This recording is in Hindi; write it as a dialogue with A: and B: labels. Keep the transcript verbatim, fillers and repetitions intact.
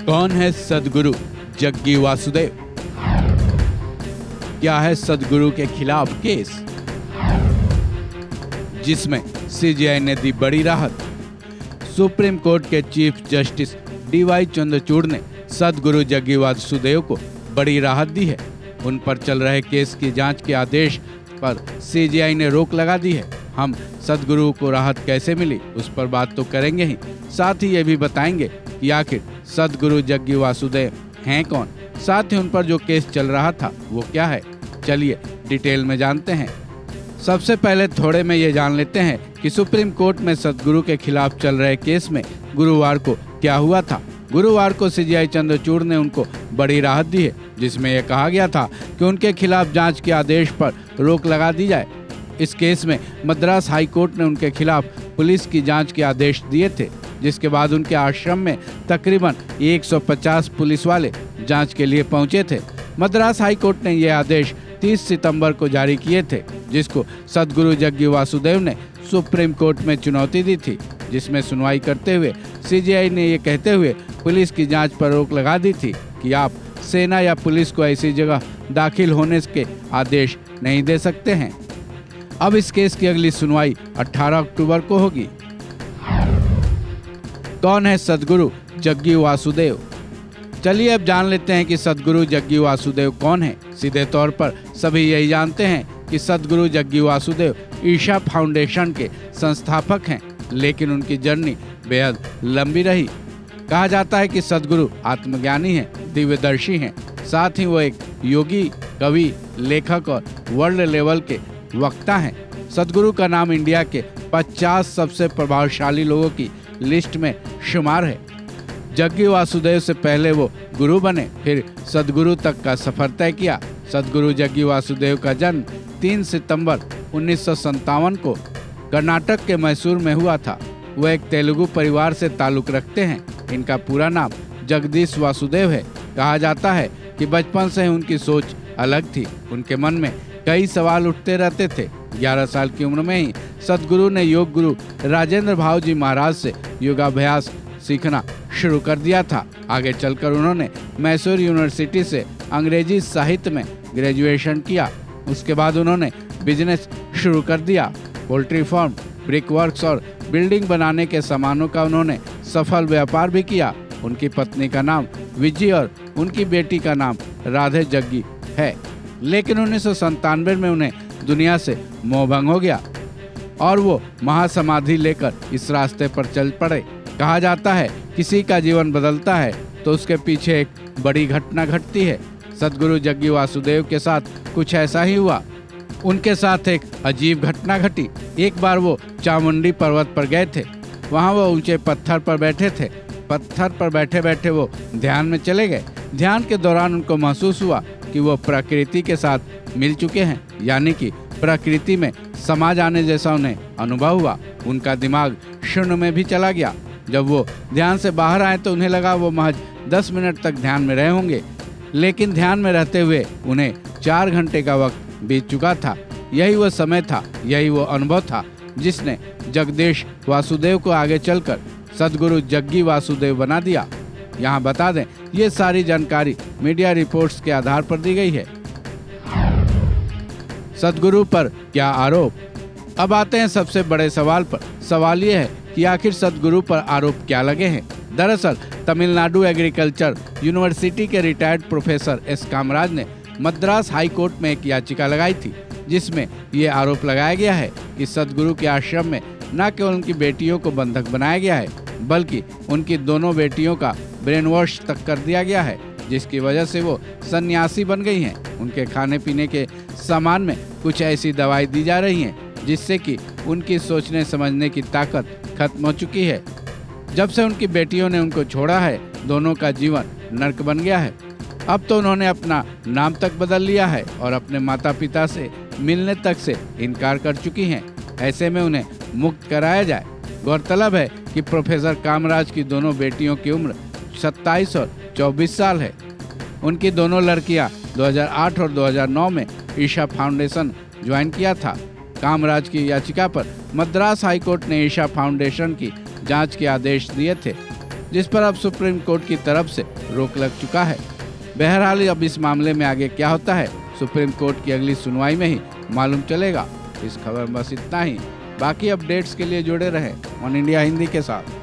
A: कौन है सद्गुरु जग्गी वासुदेव? क्या है सद्गुरु के खिलाफ केस जिसमें सीजीआई ने दी बड़ी राहत? सुप्रीम कोर्ट के chief justice D Y Chandrachud ने सद्गुरु जग्गी वासुदेव को बड़ी राहत दी है। उन पर चल रहे केस की जांच के आदेश पर सीजीआई ने रोक लगा दी है। हम सद्गुरु को राहत कैसे मिली उस पर बात तो करेंगे ही, साथ ही ये भी बताएंगे कि आखिर सद्गुरु जग्गी वासुदेव हैं कौन, साथ ही उन पर जो केस चल रहा था वो क्या है। चलिए डिटेल में जानते हैं। सबसे पहले थोड़े में ये जान लेते हैं कि सुप्रीम कोर्ट में सद्गुरु के खिलाफ चल रहे केस में गुरुवार को क्या हुआ था। गुरुवार को सीजीआई चंद्रचूड़ ने उनको बड़ी राहत दी है, जिसमें यह कहा गया था कि उनके खिलाफ जांच के आदेश पर रोक लगा दी जाए। इस केस में मद्रास हाई कोर्ट ने उनके खिलाफ पुलिस की जांच के आदेश दिए थे, जिसके बाद उनके आश्रम में तकरीबन एक सौ पचास पुलिस वाले जांच के लिए पहुंचे थे। मद्रास हाई कोर्ट ने यह आदेश तीस सितंबर को जारी किए थे, जिसको सद्गुरु जग्गी वासुदेव ने सुप्रीम कोर्ट में चुनौती दी थी, जिसमें सुनवाई करते हुए सीजीआई ने ये कहते हुए पुलिस की जांच पर रोक लगा दी थी कि आप सेना या पुलिस को ऐसी जगह दाखिल होने के आदेश नहीं दे सकते हैं। अब इस केस की अगली सुनवाई अठारह अक्टूबर को होगी। कौन है सद्गुरु जग्गी वासुदेव? चलिए अब जान लेते हैं कि सद्गुरु जग्गी वासुदेव कौन है। सीधे तौर पर सभी यही जानते हैं कि सद्गुरु जग्गी वासुदेव ईशा फाउंडेशन के संस्थापक हैं, लेकिन उनकी जर्नी बेहद लंबी रही। कहा जाता है कि सद्गुरु आत्मज्ञानी हैं, दिव्यदर्शी हैं, साथ ही वो एक योगी, कवि, लेखक और वर्ल्ड लेवल के वक्ता हैं। सद्गुरु का नाम इंडिया के पचास सबसे प्रभावशाली लोगों की लिस्ट में शुमार है। जग्गी वासुदेव से पहले वो गुरु बने, फिर सद्गुरु तक का सफर तय किया। सद्गुरु जग्गी वासुदेव का जन्म तीन सितंबर उन्नीस सौ संतावन को कर्नाटक के मैसूर में हुआ था। वो एक तेलुगु परिवार से ताल्लुक रखते हैं। इनका पूरा नाम जगदीश वासुदेव है। कहा जाता है कि बचपन से ही उनकी सोच अलग थी। उनके मन में कई सवाल उठते रहते थे। ग्यारह साल की उम्र में ही सद्गुरु ने योग गुरु राजेंद्र भाव जी महाराज से योगाभ्यास सीखना शुरू कर दिया था। आगे चलकर उन्होंने मैसूर यूनिवर्सिटी से अंग्रेजी साहित्य में ग्रेजुएशन किया। उसके बाद उन्होंने बिजनेस शुरू कर दिया। पोल्ट्री फार्म, ब्रिक वर्क्स और बिल्डिंग बनाने के सामानों का उन्होंने सफल व्यापार भी किया। उनकी पत्नी का नाम विजय और उनकी बेटी का नाम राधे जग्गी है, लेकिन उन्नीस सौ संतानवे में उन्हें दुनिया से मोहभंग हो गया और वो महासमाधि लेकर इस रास्ते पर चल पड़े। कहा जाता है किसी का जीवन बदलता है तो उसके पीछे एक बड़ी घटना घटती है। सद्गुरु जग्गी वासुदेव के साथ कुछ ऐसा ही हुआ। उनके साथ एक अजीब घटना घटी। एक बार वो चामुंडी पर्वत पर गए थे। वहाँ वो ऊंचे पत्थर पर बैठे थे। पत्थर पर बैठे बैठे वो ध्यान में चले गए। ध्यान के दौरान उनको महसूस हुआ कि वो प्रकृति के साथ मिल चुके हैं, यानी कि प्रकृति में समा जाने जैसा उन्हें अनुभव हुआ। उनका दिमाग शून्य में भी चला गया। जब वो ध्यान से बाहर आए तो उन्हें लगा वो महज दस मिनट तक ध्यान में रहे होंगे, लेकिन ध्यान में रहते हुए उन्हें चार घंटे का वक्त बीत चुका था। यही वो समय था, यही वो अनुभव था जिसने जगदीश वासुदेव को आगे चलकर सद्गुरु जग्गी वासुदेव बना दिया। यहाँ बता दें, ये सारी जानकारी मीडिया रिपोर्ट्स के आधार पर दी गई है। सद्गुरु पर क्या आरोप? अब आते हैं सबसे बड़े सवाल पर। सवाल ये है कि आखिर सद्गुरु पर आरोप क्या लगे हैं। दरअसल तमिलनाडु एग्रीकल्चर यूनिवर्सिटी के रिटायर्ड प्रोफेसर एस कामराज ने मद्रास हाई कोर्ट में एक याचिका लगाई थी, जिसमें ये आरोप लगाया गया है कि सद्गुरु के आश्रम में न केवल उनकी बेटियों को बंधक बनाया गया है, बल्कि उनकी दोनों बेटियों का ब्रेन वॉश तक कर दिया गया है, जिसकी वजह से वो सन्यासी बन गई हैं। उनके खाने पीने के सामान में कुछ ऐसी दवाई दी जा रही हैं जिससे कि उनकी सोचने समझने की ताकत खत्म हो चुकी है। जब से उनकी बेटियों ने उनको छोड़ा है, दोनों का जीवन नर्क बन गया है। अब तो उन्होंने अपना नाम तक बदल लिया है और अपने माता पिता से मिलने तक से इनकार कर चुकी हैं। ऐसे में उन्हें मुक्त कराया जाए। गौरतलब है कि प्रोफेसर कामराज की दोनों बेटियों की उम्र सत्ताईस और चौबीस साल है। उनकी दोनों लड़कियां दो हज़ार आठ और दो हज़ार नौ में ईशा फाउंडेशन ज्वाइन किया था। कामराज की याचिका पर मद्रास हाईकोर्ट ने ईशा फाउंडेशन की जांच के आदेश दिए थे। जिस पर अब सुप्रीम कोर्ट की तरफ से रोक लग चुका है। बहरहाल अब इस मामले में आगे क्या होता है, सुप्रीम कोर्ट की अगली सुनवाई में ही मालूम चलेगा। इस खबर में बस इतना ही। बाकी अपडेट्स के लिए जुड़े रहें वन इंडिया हिंदी के साथ।